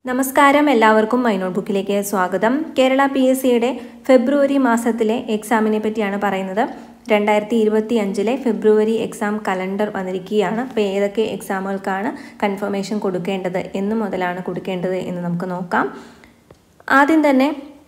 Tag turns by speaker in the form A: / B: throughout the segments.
A: നമസ്കാരം, എല്ലാവർക്കും മൈ നോട്ട്ബുക്കിലേക്ക് സ്വാഗതം. കേരള PSCയുടെ ഫെബ്രുവരി മാസത്തിലെ എക്സാമിനെ പറ്റിയാണ് പറയുന്നത്. 2025 ഫെബ്രുവരി എക്സാം കലണ്ടർ വന്നിരിക്കുകയാണ്. അപ്പോൾ ഏതൊക്കെ എക്സാമുകൾക്കാണ് കൺഫർമേഷൻ കൊടുക്കേണ്ടത്, എന്ന് മുതലാണ് കൊടുക്കേണ്ടത് എന്ന് നമുക്ക് നോക്കാം. ആദ്യം തന്നെ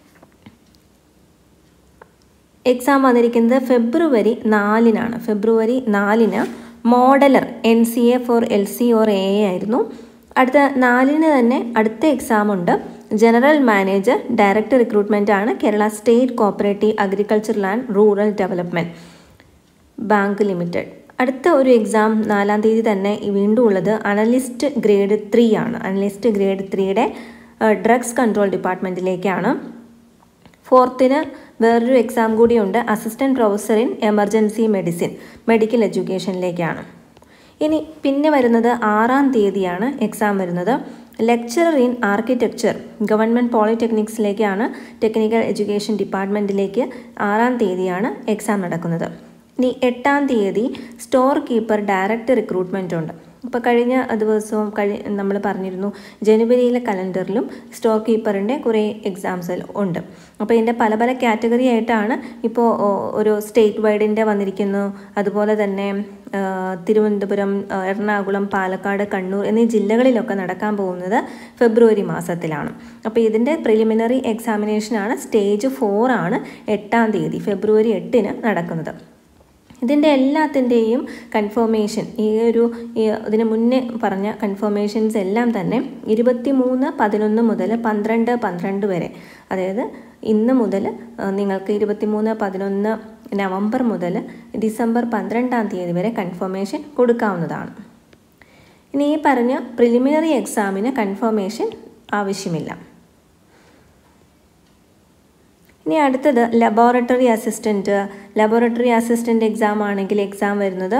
A: എക്സാം വന്നിരിക്കുന്നത് ഫെബ്രുവരി 4-നാണ്. ഫെബ്രുവരി 4-ന് modeller NCA for LC or AA ആയിരുന്നു. അടുത്ത 4-ന് തന്നെ അടുത്ത എക്സാം ഉണ്ട്. ജനറൽ മാനേജർ ഡയറക്ടർ റിക്രൂട്ട്മെൻ്റ് ആണ്. Kerala state cooperative agricultural and rural development bank limited. അടുത്ത ഒരു എക്സാം 4-ാം തീയതി തന്നെ വീണ്ടും ഉള്ളത് അനലിസ്റ്റ് ഗ്രേഡ് 3 ആണ്. അനലിസ്റ്റ് ഗ്രേഡ് 3യുടെ ഡ്രഗ്സ് കൺട്രോൾ ഡിപ്പാർട്ട്മെൻറ്റിലേക്കാണ്. 4-ന് വേറൊരു എക്സാം കൂടിയുണ്ട്. Assistant professor in emergency medicine medical എഡ്യൂക്കേഷനിലേക്കാണ്. ഇനി പിന്നെ വരുന്നത് 6-ാം തീയതിയാണ് എക്സാം വരുന്നത്. ലെക്ചറർ ഇൻ ആർക്കിടെക്ചർ ഗവൺമെൻറ് പോളിടെക്നിക്സിലേക്കാണ്. ടെക്നിക്കൽ എഡ്യൂക്കേഷൻ ഡിപ്പാർട്ട്മെൻറ്റിലേക്ക് 6-ാം തീയതിയാണ് എക്സാം നടക്കുന്നത്. ഇനി 8-ാം തീയതി സ്റ്റോർ കീപ്പർ ഡയറക്ടർ റിക്രൂട്ട്മെൻ്റ് ഉണ്ട്. അപ്പോൾ കഴിഞ്ഞ ദിവസവും നമ്മൾ പറഞ്ഞിരുന്നു ജനുവരിയിലെ കലണ്ടറിലും സ്റ്റോർ കീപ്പറിൻ്റെ കുറേ എക്സാംസ് ഉണ്ട്. അപ്പോൾ ഇതിൻ്റെ പല പല കാറ്റഗറി ആയിട്ടാണ് ഇപ്പോൾ ഒരു സ്റ്റേറ്റ് വൈഡിൻ്റെ വന്നിരിക്കുന്നു. അതുപോലെ തന്നെ തിരുവനന്തപുരം, എറണാകുളം, പാലക്കാട്, കണ്ണൂർ എന്നീ ജില്ലകളിലൊക്കെ നടക്കാൻ പോകുന്നത് ഫെബ്രുവരി മാസത്തിലാണ്. അപ്പോൾ ഇതിൻ്റെ പ്രിലിമിനറി എക്സാമിനേഷനാണ് സ്റ്റേജ് 4 ആണ് 8-ാം തീയതി ഫെബ്രുവരി 8-ന് നടക്കുന്നത്. ഇതിൻ്റെ എല്ലാത്തിൻ്റെയും കൺഫർമേഷൻ ഇതിന് മുന്നേ പറഞ്ഞ കൺഫർമേഷൻസ് എല്ലാം തന്നെ 23/11 മുതൽ 12/12 വരെ, അതായത് ഇന്ന് മുതൽ നിങ്ങൾക്ക് 23/11 നവംബർ മുതൽ ഡിസംബർ 12-ാം തീയതി വരെ കൺഫർമേഷൻ കൊടുക്കാവുന്നതാണ്. ഇനി ഈ പറഞ്ഞ പ്രിലിമിനറി എക്സാമിന് കൺഫർമേഷൻ ആവശ്യമില്ല. ഇനി അടുത്തത് ലബോറട്ടറി അസിസ്റ്റൻ്റ് എക്സാം ആണെങ്കിൽ എക്സാം വരുന്നത്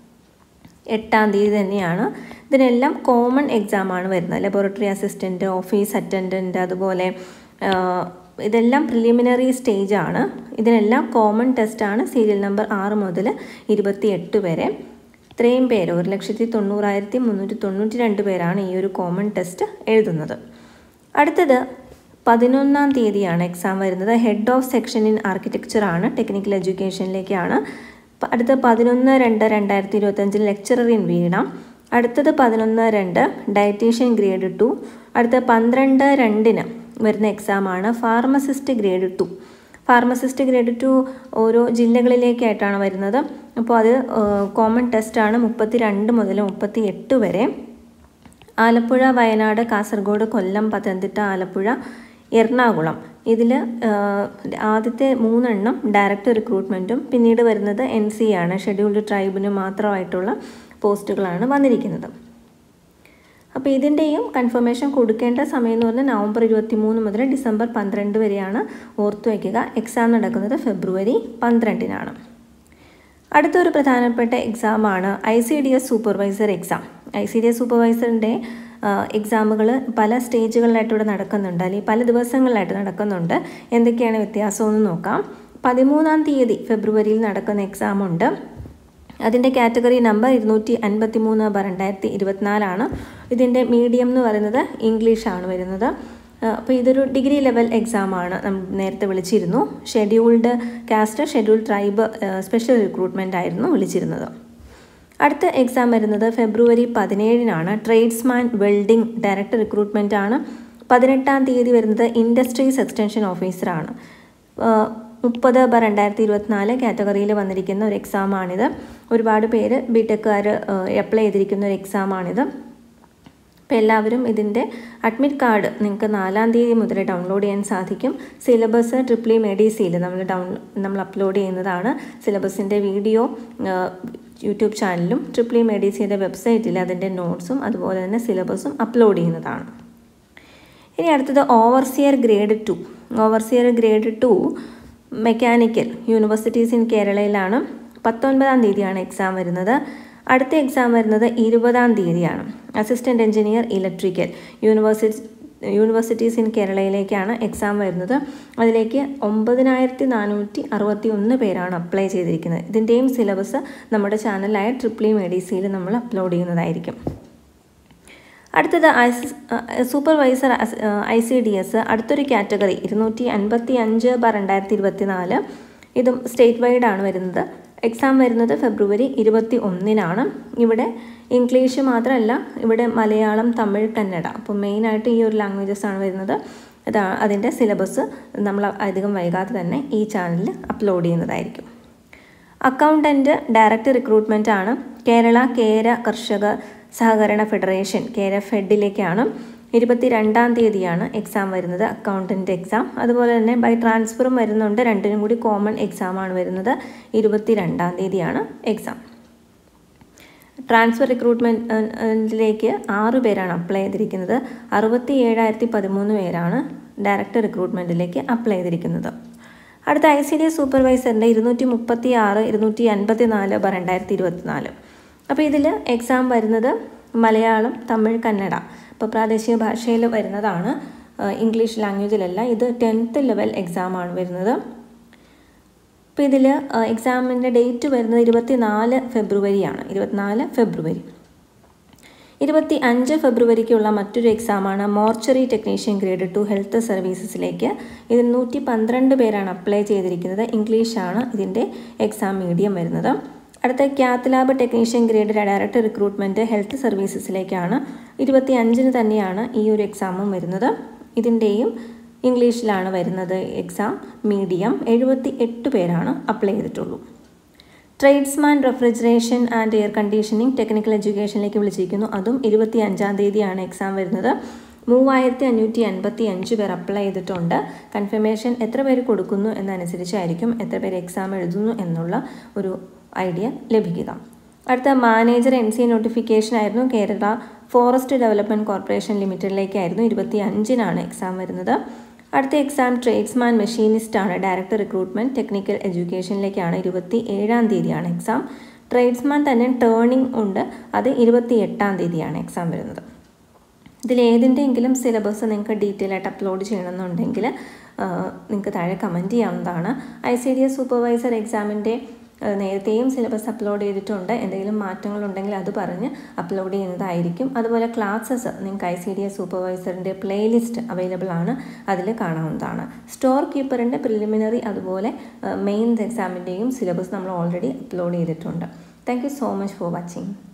A: 8-ാം തീയതി തന്നെയാണ്. ഇതിനെല്ലാം കോമൺ എക്സാമാണ് വരുന്നത്. ലബോറട്ടറി അസിസ്റ്റൻ്റ്, ഓഫീസ് അറ്റൻഡൻറ്റ്, അതുപോലെ ഇതെല്ലാം പ്രിലിമിനറി സ്റ്റേജാണ്. ഇതിനെല്ലാം കോമൺ ടെസ്റ്റാണ്. സീരിയൽ നമ്പർ 6 മുതൽ 28 വരെ. ഇത്രയും പേര് 1,90,392 പേരാണ് ഈ ഒരു കോമൺ ടെസ്റ്റ് എഴുതുന്നത്. അടുത്തത് 11-ാം തീയതിയാണ് എക്സാം വരുന്നത്. Head of section in architecture ആണ്. ടെക്നിക്കൽ എഡ്യൂക്കേഷനിലേക്കാണ്. അടുത്ത 11/2/2025 ലെക്ചറർ ഇൻ വീണ. അടുത്തത് 11/2 ഡയറ്റീഷ്യൻ ഗ്രേഡ് 2. അടുത്ത 12/2 വരുന്ന എക്സാമാണ് ഫാർമസിസ്റ്റ് ഗ്രേഡ് 2. ഫാർമസിസ്റ്റ് ഗ്രേഡ് 2 ഓരോ ജില്ലകളിലേക്കായിട്ടാണ് വരുന്നത്. അപ്പോൾ അത് കോമൺ ടെസ്റ്റാണ് 32 മുതൽ 38 വരെ. ആലപ്പുഴ, വയനാട്, കാസർഗോഡ്, കൊല്ലം, പത്തനംതിട്ട, ആലപ്പുഴ, എറണാകുളം. ഇതിൽ ആദ്യത്തെ 3 ഡയറക്ടർ റിക്രൂട്ട്മെൻറ്റും പിന്നീട് വരുന്നത് NC ആണ്. ഷെഡ്യൂൾഡ് ട്രൈബിന് മാത്രമായിട്ടുള്ള പോസ്റ്റുകളാണ് വന്നിരിക്കുന്നത്. അപ്പോൾ ഇതിൻ്റെയും കൺഫർമേഷൻ കൊടുക്കേണ്ട സമയം എന്ന് പറഞ്ഞാൽ നവംബർ 23 മുതൽ ഡിസംബർ 12 വരെയാണ്. ഓർത്തു വയ്ക്കുക. എക്സാം നടക്കുന്നത് ഫെബ്രുവരി 12-നാണ്. അടുത്തൊരു പ്രധാനപ്പെട്ട എക്സാമാണ് ICDS സൂപ്പർവൈസർ എക്സാം. ICDS സൂപ്പർവൈസറിൻ്റെ എക്സാമുകൾ പല സ്റ്റേജുകളിലായിട്ടിവിടെ നടക്കുന്നുണ്ട്, അല്ലെങ്കിൽ പല ദിവസങ്ങളിലായിട്ട് നടക്കുന്നുണ്ട്. എന്തൊക്കെയാണ് വ്യത്യാസമെന്ന് നോക്കാം. 13-ാം തീയതി ഫെബ്രുവരിയിൽ നടക്കുന്ന എക്സാമുണ്ട്. അതിൻ്റെ കാറ്റഗറി നമ്പർ 253/2024 ആണ്. ഇതിൻ്റെ മീഡിയം എന്ന് പറയുന്നത് ഇംഗ്ലീഷാണ് വരുന്നത്. അപ്പോൾ ഇതൊരു ഡിഗ്രി ലെവൽ എക്സാമാണ്. നമ്മൾ നേരത്തെ വിളിച്ചിരുന്നു. Scheduled caste, scheduled tribe special recruitment ആയിരുന്നു വിളിച്ചിരുന്നത്. അടുത്ത എക്സാം വരുന്നത് ഫെബ്രുവരി 17-നാണ്. ട്രേഡ്സ്മാൻ വെൽഡിംഗ് ഡയറക്ടർ റിക്രൂട്ട്മെൻ്റ് ആണ്. 18-ാം തീയതി വരുന്നത് ഇൻഡസ്ട്രീസ് എക്സ്റ്റൻഷൻ ഓഫീസറാണ്. 30/2024 കാറ്റഗറിയിൽ വന്നിരിക്കുന്ന ഒരു എക്സാമാണിത്. ഒരുപാട് പേര് BTechകാർ അപ്ലൈ ചെയ്തിരിക്കുന്ന ഒരു എക്സാമാണിത്. അപ്പോൾ എല്ലാവരും ഇതിൻ്റെ അഡ്മിറ്റ് കാർഡ് നിങ്ങൾക്ക് 4-ാം തീയതി മുതൽ ഡൗൺലോഡ് ചെയ്യാൻ സാധിക്കും. സിലബസ് ട്രിപ്ലി മെഡിസിയിൽ നമ്മൾ അപ്ലോഡ് ചെയ്യുന്നതാണ്. സിലബസിൻ്റെ വീഡിയോ യൂട്യൂബ് ചാനലിലും ട്രിപ്ലി മെഡിസിയുടെ വെബ്സൈറ്റിൽ അതിൻ്റെ നോട്ട്സും അതുപോലെ തന്നെ സിലബസും അപ്ലോഡ് ചെയ്യുന്നതാണ്. ഇനി അടുത്തത് overseer grade 2. Overseer grade 2 mechanical universities in കേരളയിലാണ്. 19-ാം തീയതിയാണ് എക്സാം വരുന്നത്. അടുത്ത എക്സാം വരുന്നത് 20-ാം തീയതിയാണ്. Assistant engineer electrical universities in കേരളയിലേക്കാണ് എക്സാം വരുന്നത്. അതിലേക്ക് 9,461 പേരാണ് അപ്ലൈ ചെയ്തിരിക്കുന്നത്. ഇതിൻ്റെയും സിലബസ് നമ്മുടെ ചാനലായ ട്രിപ്ലി മെഡിസിയിൽ നമ്മൾ അപ്ലോഡ് ചെയ്യുന്നതായിരിക്കും. അടുത്തത് സൂപ്പർവൈസർ ICDS അടുത്തൊരു കാറ്റഗറി 255/2024. ഇതും സ്റ്റേറ്റ് വൈഡ് ആണ് വരുന്നത്. എക്സാം വരുന്നത് ഫെബ്രുവരി 21-നാണ്. ഇവിടെ ഇംഗ്ലീഷ് മാത്രമല്ല, ഇവിടെ മലയാളം, തമിഴ്, കന്നഡ, അപ്പോൾ മെയിനായിട്ട് ഈ ഒരു ലാംഗ്വേജസ് ആണ് വരുന്നത്. അതിൻ്റെ സിലബസ് നമ്മൾ അധികം വൈകാതെ തന്നെ ഈ ചാനലിൽ അപ്ലോഡ് ചെയ്യുന്നതായിരിക്കും. അക്കൗണ്ടൻറ്റ് ഡയറക്റ്റ് റിക്രൂട്ട്മെൻ്റ് ആണ്. കേരള കേര കർഷക സഹകരണ ഫെഡറേഷൻ KRFED-ലേക്കാണ് 22-ാം തീയതിയാണ് എക്സാം വരുന്നത്, അക്കൗണ്ടൻറ്റ് എക്സാം. അതുപോലെ തന്നെ ബൈ ട്രാൻസ്ഫറും വരുന്നുണ്ട്. രണ്ടിനും കൂടി കോമൺ എക്സാമാണ് വരുന്നത്. 22-ാം തീയതിയാണ് എക്സാം. ട്രാൻസ്ഫർ റിക്രൂട്ട്മെൻറ്റിലേക്ക് 6 പേരാണ് അപ്ലൈ ചെയ്തിരിക്കുന്നത്. 67,013 പേരാണ് ഡയറക്റ്റ് റിക്രൂട്ട്മെൻറ്റിലേക്ക് അപ്ലൈ ചെയ്തിരിക്കുന്നത്. അടുത്ത ICDS സൂപ്പർവൈസറിൻ്റെ 236-254/2024. അപ്പോൾ ഇതിൽ എക്സാം വരുന്നത് മലയാളം, തമിഴ്, കന്നഡ, ഇപ്പോൾ പ്രാദേശിക ഭാഷയിൽ വരുന്നതാണ്. ഇംഗ്ലീഷ് ലാംഗ്വേജിലല്ല. ഇത് 10th ലെവൽ എക്സാമാണ് വരുന്നത്. അപ്പോൾ ഇതിൽ എക്സാമിൻ്റെ ഡേറ്റ് വരുന്നത് 24 ഫെബ്രുവരിയാണ്. 24 ഫെബ്രുവരി. 25 ഫെബ്രുവരിക്കുള്ള മറ്റൊരു എക്സാമാണ് മോർച്ചറി ടെക്നീഷ്യൻ ഗ്രേഡ് 2 ഹെൽത്ത് സർവീസസിലേക്ക്. ഇതിൽ 112 പേരാണ് അപ്ലൈ ചെയ്തിരിക്കുന്നത്. ഇംഗ്ലീഷാണ് ഇതിൻ്റെ എക്സാം മീഡിയം വരുന്നത്. അടുത്ത cath lab technician grade direct recruitment health സർവീസസിലേക്കാണ്. 25-ന് തന്നെയാണ് ഈ ഒരു എക്സാമും വരുന്നത്. ഇതിൻ്റെയും ഇംഗ്ലീഷിലാണ് വരുന്നത് എക്സാം മീഡിയം. 78 പേരാണ് അപ്ലൈ ചെയ്തിട്ടുള്ളൂ. Tradesman refrigeration and air conditioning technical എഡ്യൂക്കേഷനിലേക്ക് വിളിച്ചിരിക്കുന്നു. അതും 25-ാം തീയതിയാണ് എക്സാം വരുന്നത്. 3555 പേർ അപ്ലൈ ചെയ്തിട്ടുണ്ട്. കൺഫർമേഷൻ എത്ര പേര് കൊടുക്കുന്നു എന്നനുസരിച്ചായിരിക്കും എത്ര പേര് എക്സാം എഴുതുന്നു എന്നുള്ള ഒരു ഐഡിയ ലഭിക്കുക. അടുത്ത മാനേജർ NCA നോട്ടിഫിക്കേഷൻ ആയിരുന്നു. കേരള ഫോറസ്റ്റ് ഡെവലപ്മെൻറ്റ് കോർപ്പറേഷൻ ലിമിറ്റഡിലേക്കായിരുന്നു. 25-നാണ് എക്സാം വരുന്നത്. അടുത്ത എക്സാം ട്രേഡ്സ്മാൻ മെഷീനിസ്റ്റ് ആണ്. ഡയറക്റ്റ് റിക്രൂട്ട്മെൻറ്റ് ടെക്നിക്കൽ എഡ്യൂക്കേഷനിലേക്കാണ്. 27-ാം തീയതിയാണ് എക്സാം. ട്രേഡ്സ്മാൻ തന്നെ ടേണിംഗ് ഉണ്ട്. അത് 28-ാം തീയതിയാണ് എക്സാം വരുന്നത്. ഇതിലേതിൻ്റെയെങ്കിലും സിലബസ് നിങ്ങൾക്ക് ഡീറ്റെയിൽ ആയിട്ട് അപ്ലോഡ് ചെയ്യണമെന്നുണ്ടെങ്കിൽ നിങ്ങൾക്ക് താഴെ കമൻറ്റ് ചെയ്യാവുന്നതാണ്. ICDS സൂപ്പർവൈസർ എക്സാമിൻ്റെ നേരത്തെയും സിലബസ് അപ്ലോഡ് ചെയ്തിട്ടുണ്ട്. എന്തെങ്കിലും മാറ്റങ്ങളുണ്ടെങ്കിൽ അത് പറഞ്ഞ് അപ്ലോഡ് ചെയ്യുന്നതായിരിക്കും. അതുപോലെ ക്ലാസ്സസ് നിങ്ങൾക്ക് ICDS സൂപ്പർവൈസറിൻ്റെ പ്ലേലിസ്റ്റ് അവൈലബിൾ ആണ്, അതിൽ കാണാവുന്നതാണ്. സ്റ്റോർ കീപ്പറിൻ്റെ പ്രിലിമിനറി അതുപോലെ മെയിൻസ് എക്സാമിൻ്റെയും സിലബസ് നമ്മൾ ഓൾറെഡി അപ്ലോഡ് ചെയ്തിട്ടുണ്ട്. Thank you so much for watching.